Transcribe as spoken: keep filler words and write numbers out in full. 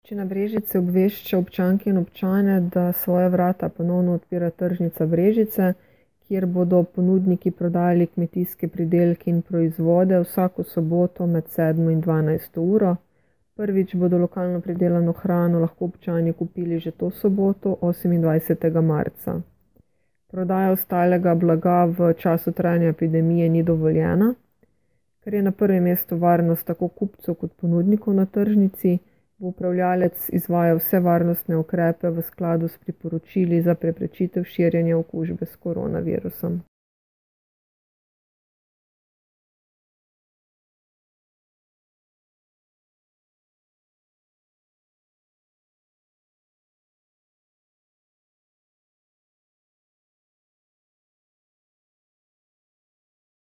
Občina Brežice obvešča občanke in občane, da svoja vrata ponovno odpira tržnica Brežice, kjer bodo ponudniki prodajali kmetijske pridelke in proizvode vsako soboto med sedmo in dvanajsto uro. Prvič bodo lokalno pridelano hrano lahko občani kupili že to soboto, osemindvajsetega marca. Prodaja ostalega blaga v času trajanja epidemije ni dovoljena. Ker je na prvem mestu varnost tako kupcev kot ponudnikov na tržnici, bo upravljalec izvajal vse varnostne ukrepe v skladu s priporočili za preprečitev širjenja okužbe s koronavirusom.